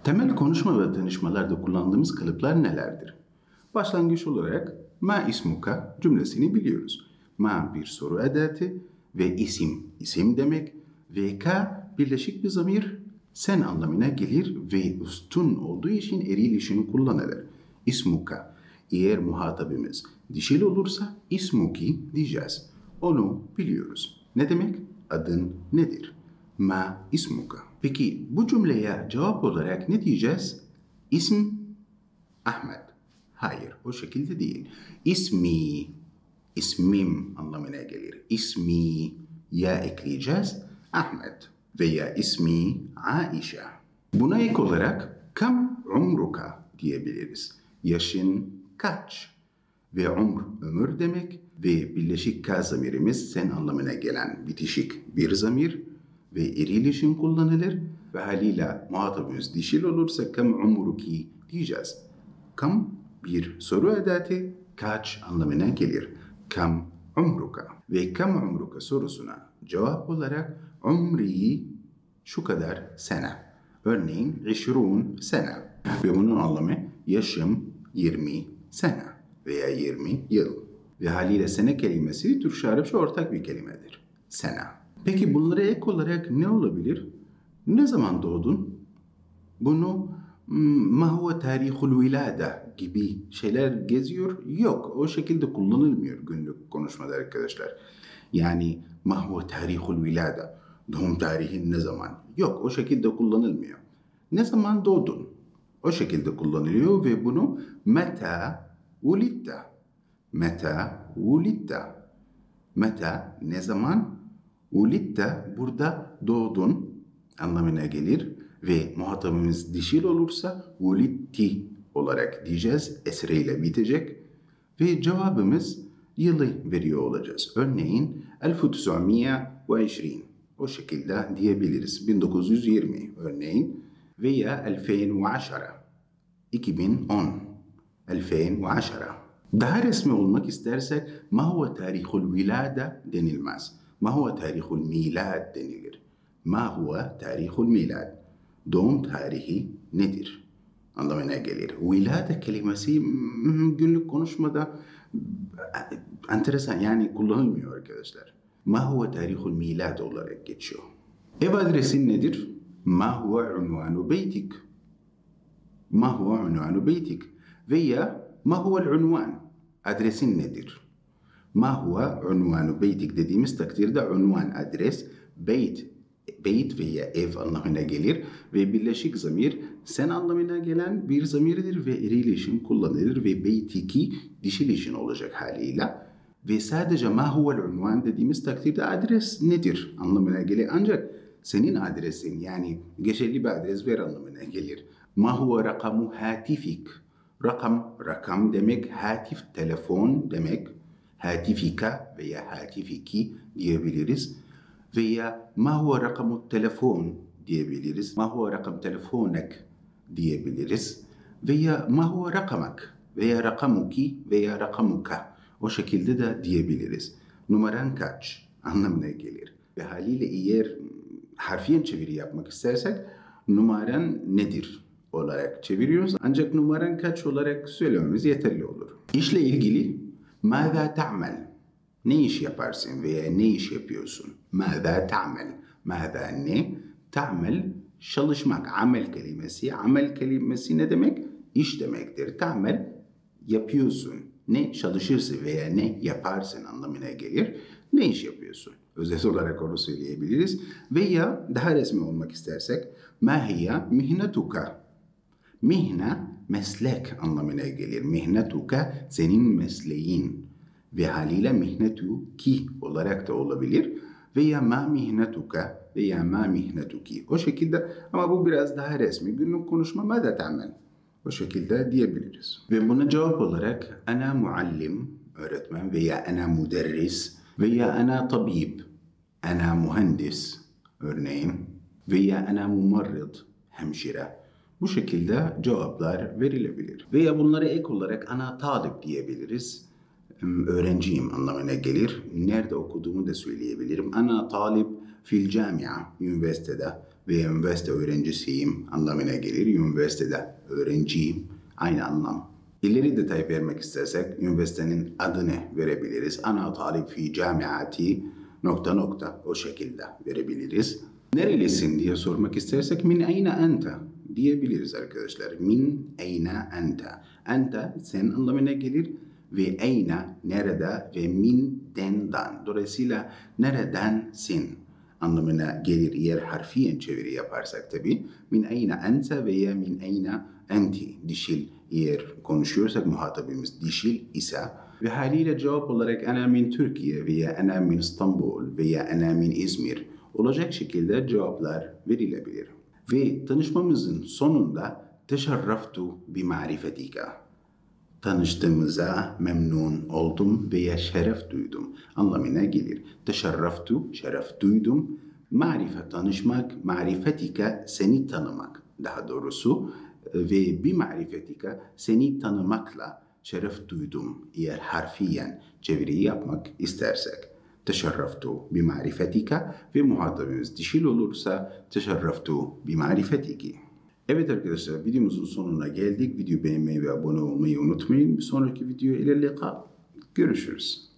Temel konuşma ve tanışmalarda kullandığımız kalıplar nelerdir? Başlangıç olarak ma ismuka cümlesini biliyoruz. Ma bir soru edatı ve isim demek ve ka birleşik bir zamir sen anlamına gelir ve üstün olduğu için eril için kullanılır. İsmuka. Eğer muhatabımız dişil olursa ismuki diyeceğiz. Onu biliyoruz. Ne demek? Adın nedir? Ma ismuka. Peki bu cümleye cevap olarak ne diyeceğiz? İsm Ahmet. Hayır, o şekilde değil. İsmim anlamına gelir. İsmi ya ekleyeceğiz Ahmet veya ismi Aişe. Buna ek olarak kam umruka diyebiliriz. Yaşın kaç? Ve ömür demek ve birleşik ka zamirimiz sen anlamına gelen bitişik bir zamir ve eril için kullanılır ve haliyle muhatabımız dişil olursa kam umruki diyeceğiz. Kam bir soru edatı kaç anlamına gelir. Kam umruka ve kam umruka sorusuna cevap olarak umri şu kadar sene. Örneğin 20 sene ve bunun anlamı yaşım 20 sene veya 20 yıl. Ve haliyle sene kelimesi Türkçe Arapça ortak bir kelimedir. Sene. Peki bunlara ek olarak ne olabilir? Ne zaman doğdun? Bunu ma huve tarihul vilada gibi şeyler geziyor. Yok, o şekilde kullanılmıyor günlük konuşmada arkadaşlar. Yani ma huve tarihul vilada, doğum tarihin ne zaman? Yok, o şekilde kullanılmıyor. Ne zaman doğdun? O şekilde kullanılıyor ve bunu meta ulitta. Meta ulitta. Meta ne zaman? Ulitta burada doğdun anlamına gelir ve muhatabımız dişil olursa ulitti olarak diyeceğiz. Esreyle bitecek ve cevabımız veriyor olacağız. Örneğin 1920 o şekilde diyebiliriz. 1920 örneğin veya 2010 Daha resmi olmak istersek ma huve tarihul vilada denilmez. Ma huve tarihul milad denilir. Ma huve tarihul milad. Doğum tarihi nedir? Anlamına gelir. Vilada kelimesi günlük konuşmada enteresan yani kullanılmıyor arkadaşlar. Ma huve tarihul milad olarak geçiyor. Ev adresin nedir? Ma huve unvanu beytik. Ma huve unvanu beytik. Veya ma huvel unvan? Adresin nedir? Ma huve unvanu beytik dediğimiz takdirde unvan adres, beyt veya ev anlamına gelir ve birleşik zamir sen anlamına gelen bir zamirdir ve eril için kullanılır ve beytiki dişil için olacak haliyle ve sadece ma huvel unvan dediğimiz takdirde adres nedir anlamına gelir ancak senin adresin yani geçerli bir adres ver anlamına gelir. Ma huve rakamu hatifik. Rakam demek, hatif, telefon demek. Hatifika veya hatifiki diyebiliriz. Veya ma huve rakamu telefon diyebiliriz. Ma huve rakam telefonek diyebiliriz. Veya ma huve rakamak veya rakamuki veya rakamuka. O şekilde de diyebiliriz. Numaran kaç anlamına gelir. Ve haliyle eğer harfiyen çeviri yapmak istersek numaran nedir olarak çeviriyoruz. Ancak numaran kaç olarak söylememiz yeterli olur. İşle ilgili mâzâ ta'mel? Ne iş yaparsın veya ne iş yapıyorsun? Mâzâ ta'mel? Mâzâ ne? Ta'mel çalışmak. Amel kelimesi ne demek? İş demektir. Ta'mel yapıyorsun. Ne çalışırsın veya ne yaparsın anlamına gelir. Ne iş yapıyorsun? Özet olarak onu söyleyebiliriz. Veya daha resmi olmak istersek mâ hiye mihnetuka? Mihne meslek anlamına gelir. Mihnetuka senin mesleğin ve haliyle mihnetu ki olarak da olabilir veya ma mihnetuka veya ma mihnetuki. O şekilde ama bu biraz daha resmi. Günlük konuşma mâzâ ta'mel? O şekilde diyebiliriz. Ve buna cevap olarak ana muallim, öğretmen veya ana müderris veya ana tabib, ana mühendis örneğin veya ana mumarrid, hemşire. Bu şekilde cevaplar verilebilir. Veya bunlara ek olarak ana talip diyebiliriz. Öğrenciyim anlamına gelir. Nerede okuduğumu da söyleyebilirim. Ana talip fil camia, üniversitede veya üniversite öğrencisiyim anlamına gelir. Üniversitede öğrenciyim, aynı anlam. İleri detay vermek istersek üniversitenin adını verebiliriz. Ana talip fi camiati ... o şekilde verebiliriz. Nerelisin diye sormak istersek min ayna ente diyebiliriz arkadaşlar. Min ayna ente. Ente sen anlamına gelir ve ayna nerede ve min den. Dolayısıyla neredensin anlamına gelir eğer harfiyen çeviri yaparsak tabi. Min ayna ente veya min ayna enti dişil eğer konuşuyorsak muhatabımız dişil ise ve haliyle cevap olarak ana min Türkiye veya ana min İstanbul veya ana min İzmir olacak şekilde cevaplar verilebilir. Ve tanışmamızın sonunda teşerraftu bi marifetika. Tanıştığımıza memnun oldum veya şeref duydum anlamına gelir. Teşerraftu, şeref duydum. Marifet tanışmak, marifetika seni tanımak daha doğrusu ve bir marifetika seni tanımakla şeref duydum eğer harfiyen çeviri yapmak istersek. Teşerraftu bi marifetika ve muhatabımız dişil olursa teşerraftu bi marifetiki. Evet arkadaşlar videomuzun sonuna geldik. Videoyu beğenmeyi ve abone olmayı unutmayın. Bir sonraki video ile görüşürüz.